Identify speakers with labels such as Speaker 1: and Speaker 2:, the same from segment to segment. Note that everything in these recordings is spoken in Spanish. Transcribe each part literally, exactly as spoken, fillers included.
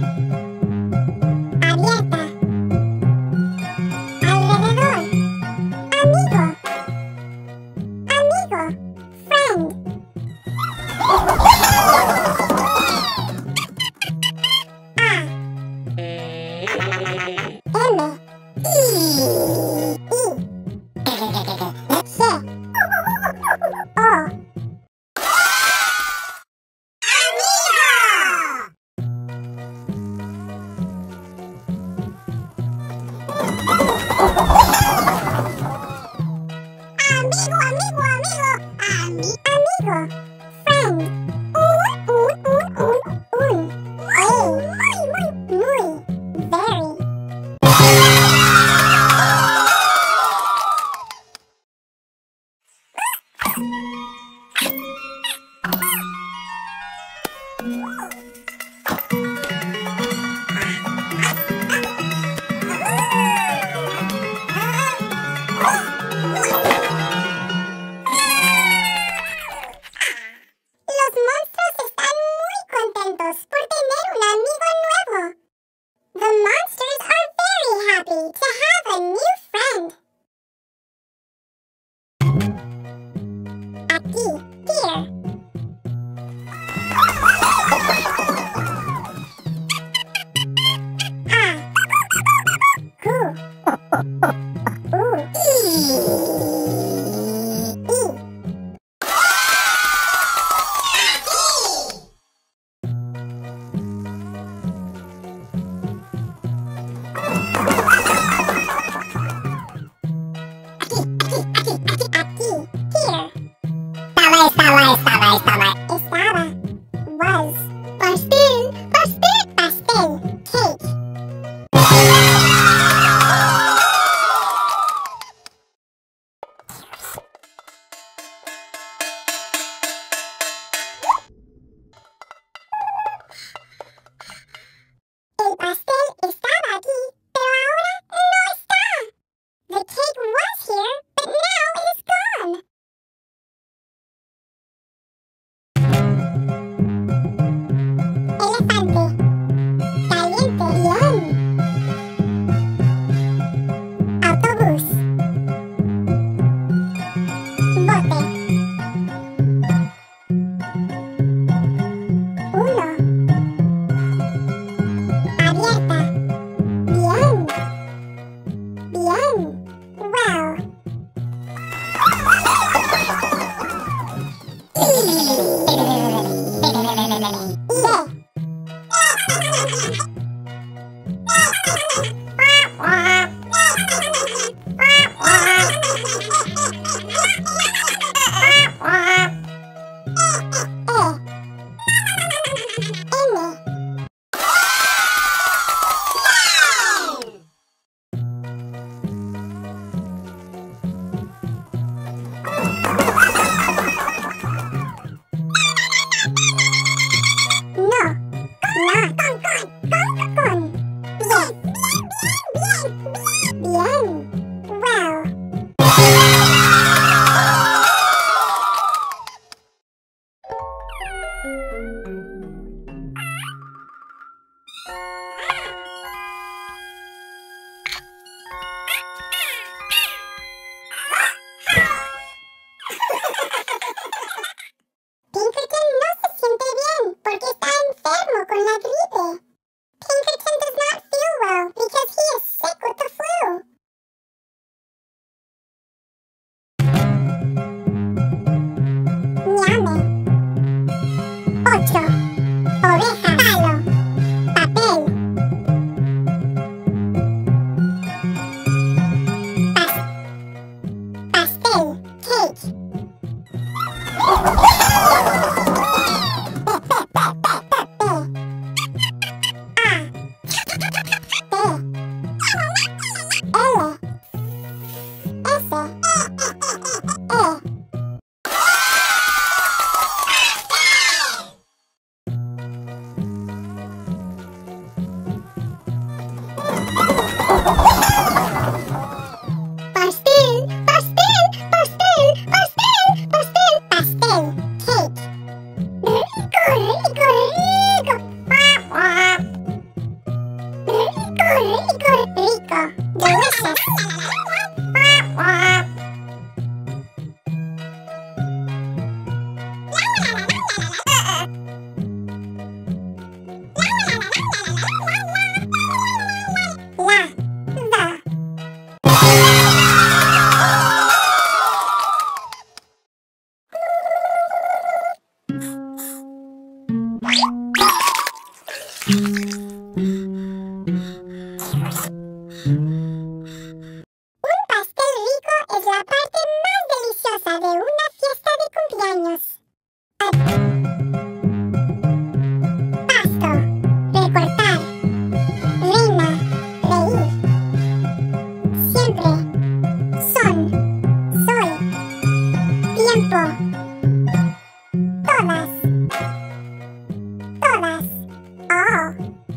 Speaker 1: Abierta. Alrededor. Amigo. Amigo. Friend. A. M. I. I. G. O. Amigo, amigo, amigo, ami, amigo, friend, un, un, un, un, un, hey, muy, muy, muy, very. Los monstruos están muy contentos por tener un amigo nuevo. The monsters are very happy to have a new friend. Aquí, here. A. Who. Ooh. E. E. Aquí, here. Estaba, estaba, estaba, estaba. Estaba. Was. Pastel, pastel, pastel. Cake. El pastel estaba aquí, pero ahora no está. The cake was here, but now it is gone. Elefante. Caliente. Bien. Autobús. Bote. Uno. Abierta. Bien. Bien. Well. Bien. Well. Un pastel rico es la parte más deliciosa de una fiesta de cumpleaños. Pasto, recortar, reina, reír. Siempre, son, soy, tiempo. Todas, todas, all.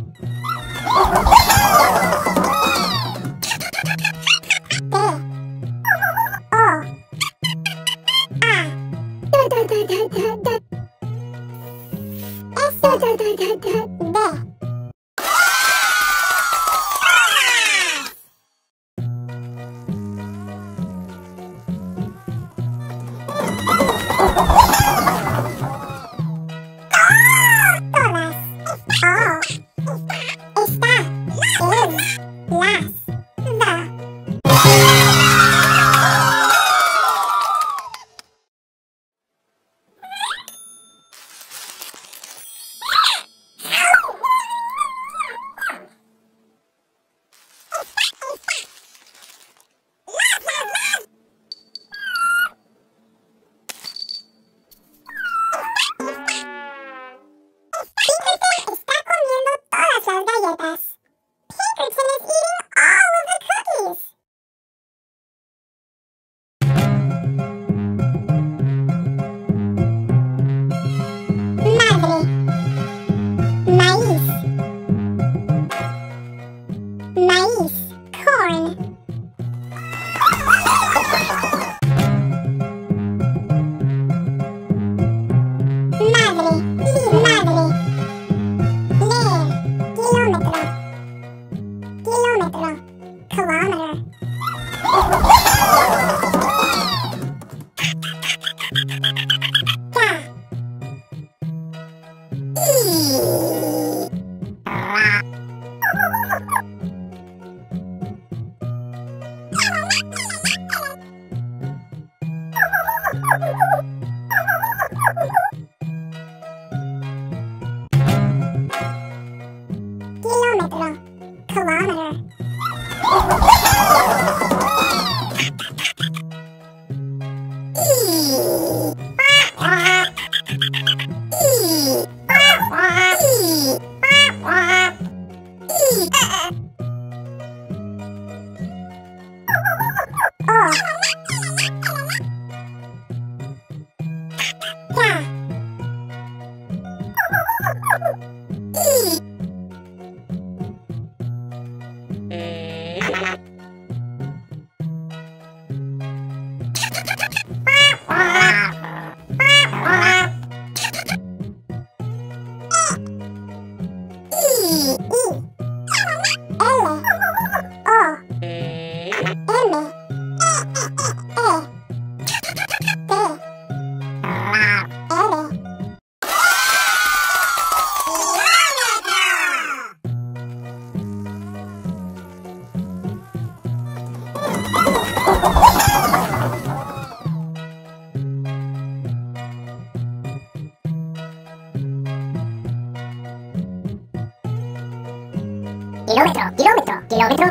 Speaker 2: Kilómetro, kilómetro, kilómetro.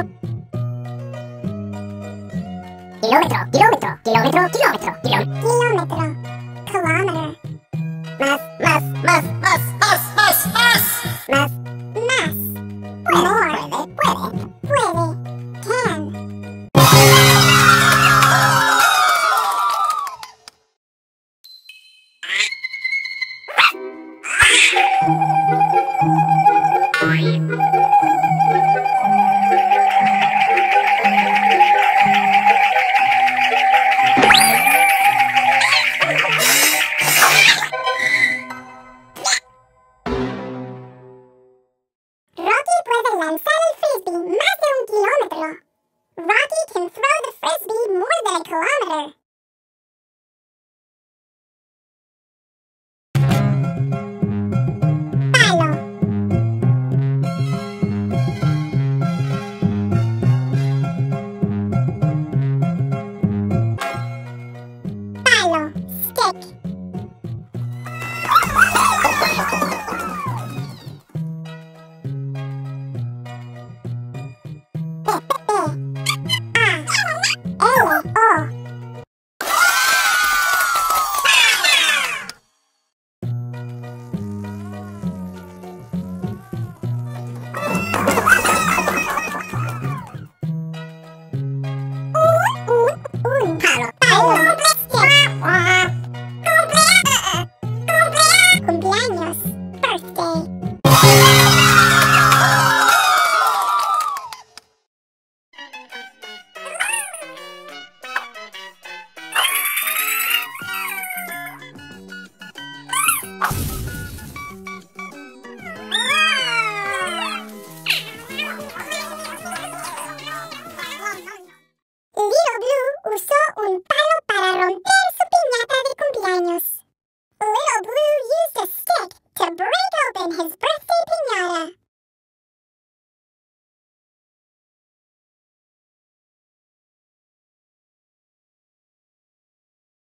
Speaker 2: Kilómetro, kilómetro, kilómetro, kilómetro, kilómetro.
Speaker 1: Kilómetro. Kilometer.
Speaker 2: Más, más, más, más, más, más, más.
Speaker 1: Más. Más. More.
Speaker 2: Puede, puede.
Speaker 1: Puede. Can. Rocky puede lanzar el frisbee más de un kilómetro. Rocky can throw the frisbee more than a kilometer. Palo. Palo. Stick. Little Blue usó un palo para romper su piñata de cumpleaños. Little Blue used a stick to break open his birthday piñata.